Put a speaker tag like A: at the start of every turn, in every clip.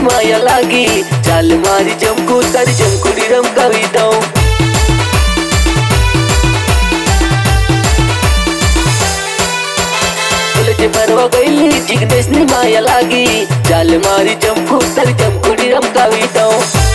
A: माया लागी चाल मारी जमकू तारी जमकुडी रमकावी दऊ तुले परवा गईली जिग्नेश नी माया लागी चाल मारी जमकू तारी जमकुडी रमकावी दऊ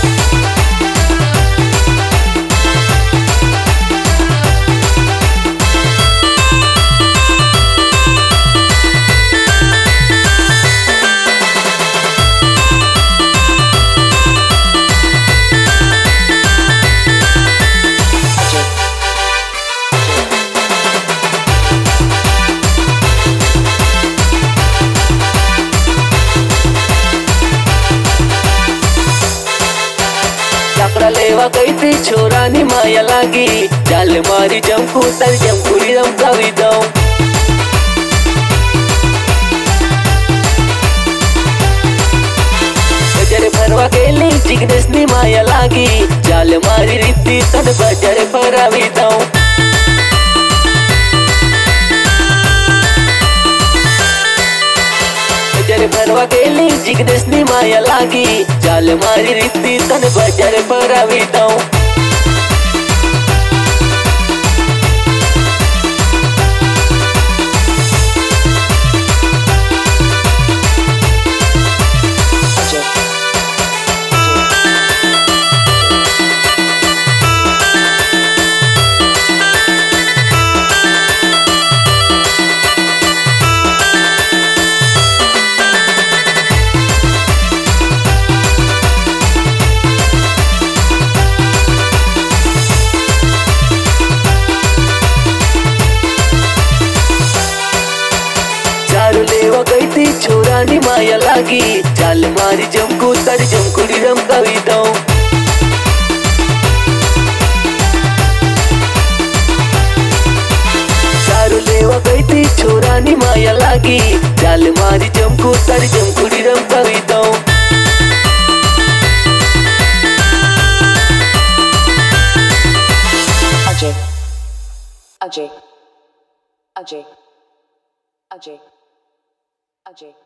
A: लेवा गई थी छोरा नी माया लागी चाल मारी जमकू तारी जमकुडी रमकावी दऊ बजारे फरवा गेली जिग्नेश नी माया लागी चाल मारी रिद्धी तन बजारे फरावी दऊ बजारे फरवा गेली जिग्नेश नी माया लागी चाल मारी रिद्धी तन बजारे फरावी दऊ लेवा गई थी छोरा नी माया लागी चाल मारी जमकू तारी जमकुडी रमकावी दऊ चारू लेवा गई थी छोरा नी माया लागी चाल मारी जमकू तारी जमकुडी रमकावी दऊ
B: अजय अजय अजय अजय अजय